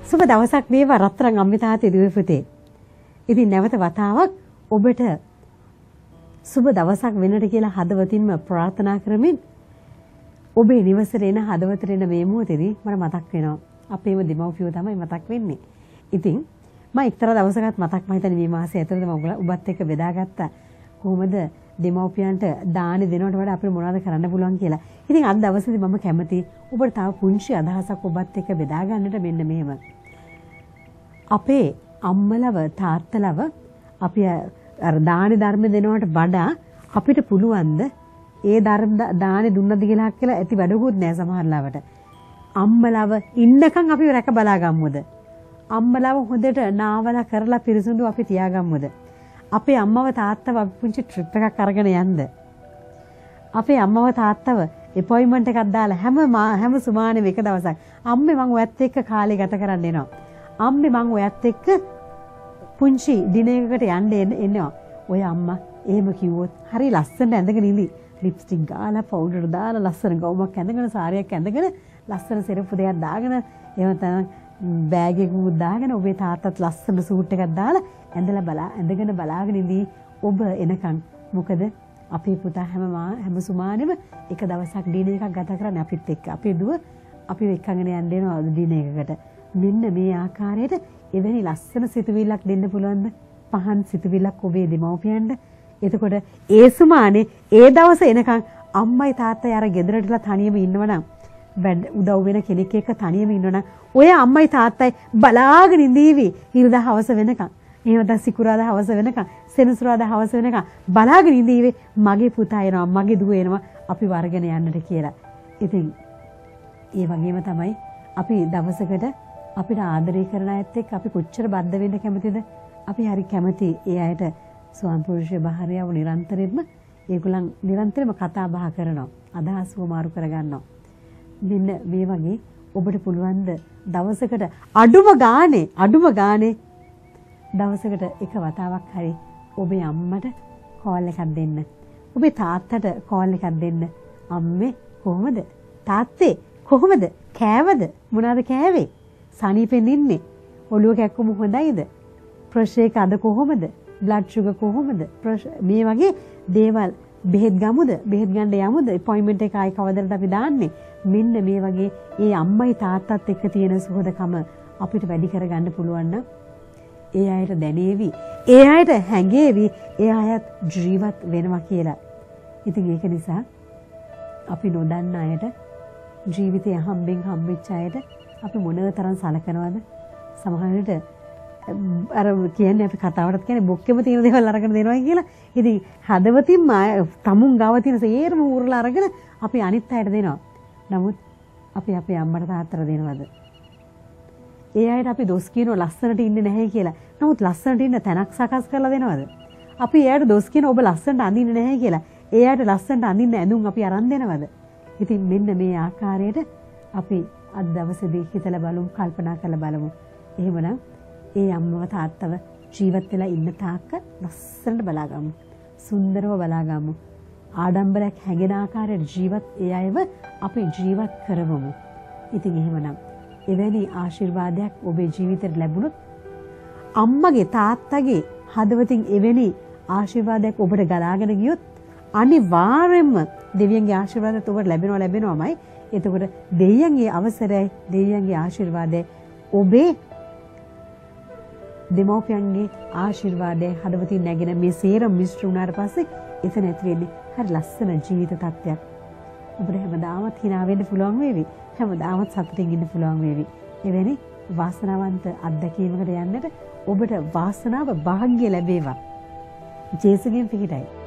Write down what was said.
සුබ දවසක් වේවා රත්තරන් අම්මේ තාත්තේ දුවේ පුතේ. ඉතින් නැවත වතාවක් ඔබට සුබ දවසක් වෙන්නට කියලා හදවතින්ම ප්‍රාර්ථනා කරමින් ඔබේ නිවසට එන හදවතට එන මේ මොහොතේදී මට මතක් වෙනවා. අපේම දෙමව්පියෝ තමයි මතක් වෙන්නේ. ඉතින් මම එක්තරා දවසකට මතක් මම හිතන්නේ මේ මාසයේ ඇතුළත මම ඔබත් එක්ක බෙදාගත්තා. කොහොමද දෙමව්පියන්ට දානි දෙනවට වඩා අපිට මොනවද කරන්න පුළුවන් කියලා. ඉතින් අද දවසේදී මම කැමතියි ඔබට තව පුංචි අදහසක් ඔබත් එක්ක බෙදා ගන්නට මෙන්න මෙහෙම. අපේ අම්මලව තාත්තලව අපි අර දානි ධර්ම දෙනවට වඩා අපිට පුළුවන්ද ඒ දානි දුන්නද කියලා ඇති වැඩකුත් නෑ සමහරලාවට. අම්මලව ඉන්නකම් අපි රැක බලා ගමුද? අම්මලව හොඳට නාවලා කරලා පිරිසුදු අපි තියාගමුද? අපේ අම්මව තාත්තව අපි පුංචි ට්‍රිප් එකක් අරගෙන යන්න. අපේ අම්මව තාත්තව අපොයින්ට්මන්ට් එකක් දාලා හැම සුමානෙම එක දවසක් අම්මේ මං ඔයත් එක්ක කාලේ ගත කරන්න එනවා. අම්මේ මං ඔයත් එක්ක පුංචි දිනයකට යන්න එනවා. ඔය අම්මා එහෙම කිව්වොත් හරි ලස්සනට ඇඳගෙන ඉඳි. ලිප්ස්ටික් ගාලා පවුඩර් දාලා ලස්සන ගවුමක් ඇඳගෙන සාරියක් ඇඳගෙන ලස්සන සෙරප්පු දෙකක් දාගෙන එහෙම තමයි බෑග් එකකුත් දාගෙන ඔබේ තාත්තත් ලස්සන සූට් එකක් දාලා ඇඳගෙන බලාගෙන ඉඳී ඔබ එනකන්. මොකද අපේ පුතා හැම සුමානෙම එක දවසක් දින එකක් ගත කරන්නේ අපිත් එක්ක. අපේ දුව අපි එක්කගෙන යන්න දෙනවා දින එකකට. මෙන්න මේ ආකාරයට එවැනි ලස්සන සිතුවිල්ලක් දෙන්න පුළුවන්ද? පහන් සිතුවිල්ලක් ඔබේ දෙමව්පියන්ට. එතකොට ඒ සුමානේ ඒ දවස එනකන් අම්මයි තාත්තයි අර ගෙදරටලා තනියම ඉන්නවනම් උදව් වෙන කෙනෙක් එක්ක තනියම ඉන්නවනම් ඔය අම්මයි තාත්තයි බලාගෙන ඉඳීවි ඉරිදා හවස වෙනකන්. එහෙම නැත්නම් සිකුරාදා හවස වෙනකන් සෙනසුරාදා හවස වෙනකන් බලාගෙන ඉඳීවි මගේ පුතා එනවා මගේ දුව එනවා අපි වරගෙන යන්නට කියලා. ඉතින් ඒ වගේම තමයි අපි දවසකට අපිට ආදරය කරන අයත් එක්ක අපි කොච්චර බද්ධ වෙන්න කැමතිද? අපි හරි කැමති ඒ අයට ස්වාම පුරුෂ භාර්යාව නිරන්තරයෙන්ම ඒගොල්ලන් නිරන්තරයෙන්ම කතා බහ කරනවා. අදහස් වමාරු කරගන්නවා. මෙන්න මේ වගේ ඔබට පුළුවන් ද දවසකට අඩුම ගානේ දවසකට එක වතාවක් හරි ඔබේ අම්මට කෝල් එකක් දෙන්න. ඔබේ තාත්තට කෝල් එකක් දෙන්න. අම්මේ කොහමද? තාත්තේ කොහමද? කෑවද? මොනවද කෑවේ? සනීපෙන් ඉන්නේ? ඔළුව කැක්කුම හොඳයිද? ප්‍රෙෂර් එක අද කොහමද? බ්ලඩ් ෂුගර් කොහමද? මේ වගේ දේවල් බෙහෙත් ගමුද? බෙහෙත් ගන්න යමුද? අපොයින්ට්මන්ට් එක ආයි කවදද අපි දාන්නේ? මෙන්න මේ වගේ ඒ අම්මයි තාත්තත් එක්ක තියෙන සුහදකම අපිට වැඩි කරගන්න පුළුවන් නම් ඒ අයට දැනේවි. ඒ අයට හැඟේවි. ඒ අයත් ජීවත් වෙනවා කියලා. ඉතින් ඒක නිසා අපි නොදන්න අයට ජීවිතය හම්බෙච්ච අයට අපි මොනතරම් සලකනවද? සමහර විට අර කියන්නේ අපි කතාවටත් කියන්නේ බොක්කෙම තියෙන දේවල් අරගෙන දෙනවා කියලා. ඉතින් හදවතින්ම තමුන් ගාව තියෙන සේරම ඌරලා අරගෙන අපි අනිත් අයට දෙනවා. නමුත් අපි අපේ අම්මට තාත්තට දෙනවද? ඒ අයට අපි දොස් කියනවා ලස්සනට ඉන්නේ නැහැ කියලා. නමුත් ලස්සනට ඉන්න තැනක් සකස් කරලා දෙනවද? අපි එයාට දොස් කියන ඔබ ලස්සනට අඳින්නේ නැහැ කියලා. එයාට ලස්සනට අඳින්න ඇඳුම් අපි අරන් දෙනවද? ඉතින් මෙන්න මේ ආකාරයට අපි අද දවසේදී හිතලා බලමු, කල්පනා කරලා බලමු. එහෙමනම් ඒ අම්මව තාත්තව ජීවත් වෙලා ඉන්න තාක්ක ලස්සනට බලාගමු. සුන්දරව බලාගමු. ආඩම්බරයක් හැගෙන ආකාරයට ඒ අයව අපි ජීවත් කරවමු. ඉතින් එහෙමනම් එවැනි ආශිර්වාදයක් ඔබේ ජීවිතේට ලැබුණොත් අම්මගේ තාත්තගේ හදවතින් එවැනි ආශිර්වාදයක් ඔබට ගලාගෙන ගියොත් අනිවාර්යයෙන්ම දෙවියන්ගේ ආශිර්වාදات ඔබට ලැබෙනවමයි. එතකොට දෙවියන්ගේ අවසරයි, දෙවියන්ගේ ආශිර්වාදය ඔබේ දෙමෝපියන්ගේ ආශිර්වාදය හදවතින් නැගෙන මේ සේරම මිශ්‍ර වුණාට පස්සේ එතන ඇති වෙන්නේ හරි ලස්සන ජීවිත තත්ත්වයක්. ඔබට හැමදාමත් hina වෙන්න පුළුවන් වේවි. හැමදාමත් සතුටින් ඉන්න පුළුවන් වේවි. එවැනි වාසනාවන්ත අත්දැකීමකට යන්නට ඔබට වාසනාව වාග්ය ලැබේවා. ජේසුගෙන් පිහිටයි.